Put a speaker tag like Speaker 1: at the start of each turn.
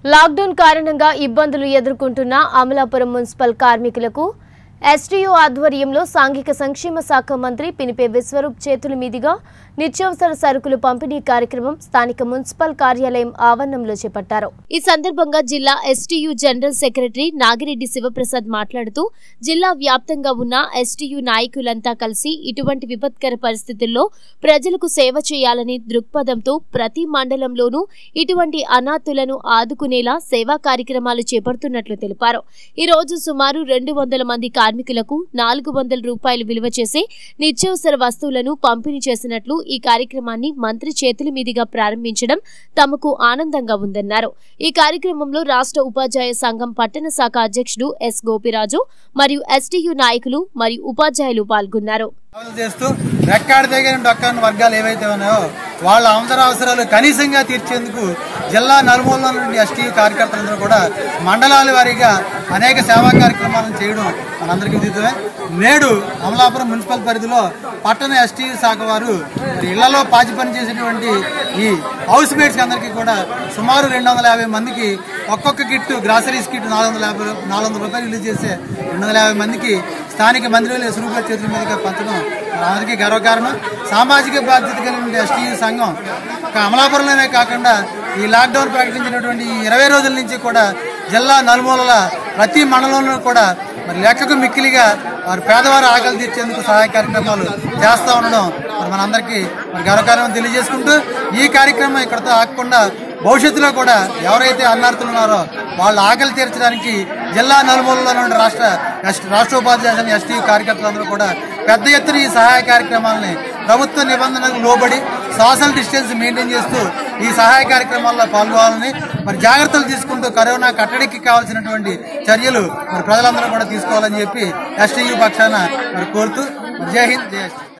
Speaker 1: Lockdown కారణంగా ఇబ్బందులు ఎదుర్కొంటున్న అమలాపురం మున్సిపల్ కార్మికులకు ఎస్టీయూ ఆధ్వర్యంలో సాంఘిక సంక్షేమ శాఖ మంత్రి పినిపే విశ్వరూప్ చేతుల మీదుగా నిత్యావసర సరుకులు పంపిణీ కార్యక్రమం స్థానిక మున్సిపల్ కార్యాలయం ఆవరణంలో చేపట్టారు। ఈ సందర్భంగా జిల్లా STU general secretary Nagireddy Shivaprasad మాట్లాడుతూ జిల్లా వ్యాప్తంగా ఉన్న ఎస్టీయూ నాయకులంతా కలిసి ఇటువంటి విపత్కర పరిస్థితుల్లో ప్రజలకు సేవ చేయాలని దృక్పథంతో ప్రతి మండలంలోనూ ఇటువంటి అనాథులను ఆదుకునేలా సేవా కార్యక్రమాలు చేపడుతున్నట్లు తెలిపారు। ఈ రోజు సుమారు 200 మంది కార్మికులకు 400 రూపాయలు విలువ చేసే నిత్యావసర వస్తువులను పంపిణీ చేసినట్లు ఈ కార్యక్రమాన్ని మంత్రి చేతుల మీదుగా ప్రారంభించడం తమకు ఆనందంగా ఉందన్నారు। ఈ కార్యక్రమంలో రాష్ట్ర ఉపాధ్యాయ సంఘం పట్టణ శాఖ అధ్యక్షుడు ఎస్ గోపిరాజు మరియు ఎస్టీయూ నాయకులు మరియు ఉపాధ్యాయులు పాల్గొన్నారు।
Speaker 2: వర్గాలు ఏవైతే ఉన్నాయో వాళ్ళ అవసరాలు కనీసంగా తీర్చేందుకు జిల్లా నలుమూలల నుండి ఎస్టీయూ కార్యకర్తలందరూ కూడా మండలాల వారీగా అనేక సేవా కార్యక్రమాలను చేయడం మనందరికీ విదితమే। నేడు అమలాపురం మున్సిపల్ పరిధిలో పట్టణ ఎస్టీయూ శాఖ వారు ఇళ్లలో పాచి పని చేసేటువంటి ఈ హౌస్ మేట్స్ అందరికీ కూడా సుమారు 250 మందికి ఒక్కొక్క కిట్ గ్రాసరీస్ కిట్ 400 రూపాయలు రిలీజ్ చేసే 250 మందికి స్థానిక మంత్రులు స్వరూపుల చేతుల మీదుగా పంచడం అందరికీ గర్వకారణం। సామాజిక బాధ్యత కలిగిన ఎస్టీయూ సంఘం అమలాపురంలోనే కాకుండా ఈ లాక్డౌన్ ప్రకటించినటువంటి 20 రోజుల నుంచి కూడా జిల్లా నలుమూలల ప్రతి మండలంలో కూడా మరి లెక్కకు మిక్కిలిగా వారి పేదవారి ఆకలి తీర్చేందుకు సహాయ కార్యక్రమాలు చేస్తూ ఉండడం మరి మనందరికీ మరి గర్వకారణం తెలియజేసుకుంటూ ఈ కార్యక్రమం ఇక్కడతో ఆగకుండా భవిష్యత్తులో కూడా ఎవరైతే అన్నార్థులు ఉన్నారో వాళ్ళ ఆకలి తీర్చడానికి జిల్లా నలుమూలలో నుండి రాష్ట్ర ఉపాధ్యాయ ఎస్టీ కార్యకర్తలందరూ కూడా పెద్ద ఎత్తున ఈ సహాయ కార్యక్రమాలని ప్రభుత్వ నిబంధనలకు లోబడి సోషల్ డిస్టెన్స్ మెయింటైన్ చేస్తూ ఈ సహాయ కార్యక్రమాల్లో పాల్గొనాలని మరి జాగ్రత్తలు తీసుకుంటూ కరోనా కట్టడికి కావాల్సినటువంటి చర్యలు మరి ప్రజలందరూ కూడా తీసుకోవాలని చెప్పి ఎస్టీయూ పక్షాన మరి కోరుతూ జై హింద్ జై